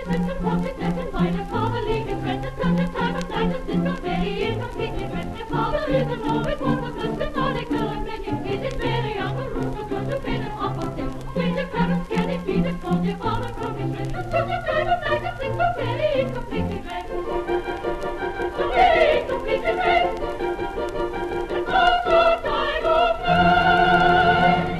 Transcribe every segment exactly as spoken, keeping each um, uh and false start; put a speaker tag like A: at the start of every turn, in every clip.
A: tricks and portraits left and right. As father leaving friends at such a time of night as this, so very incompletely dressed. Your father isn't always one of us, methodical and many. It is very out of room for girls to bed and hop on them. Stranger parents scanty feet and call their father from his rest. At such a time of night as this, so very incompletely dressed. So very incompletely dressed. And also time of night.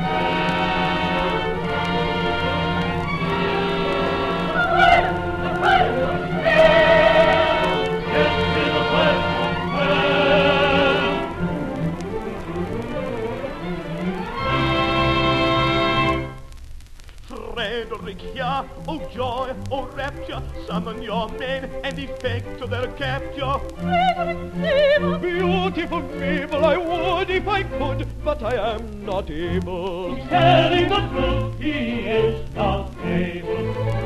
B: Frederick here, oh joy, oh rapture, summon your men and effect to their capture.
A: Frederick Seymour,
B: Beautiful Mabel, I would if I could, but I am not able.
C: He's telling the truth, he is not able.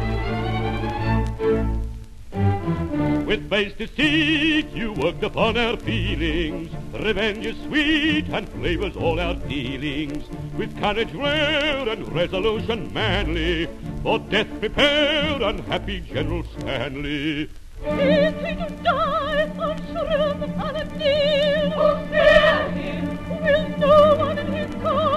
B: With base deceit you worked upon our feelings. Revenge is sweet and flavors all our dealings. With courage rare and resolution manly, for death prepare, unhappy General Stanley.
A: is he to die on shrill upon a deal? Oh, spare him! Will no one in his cause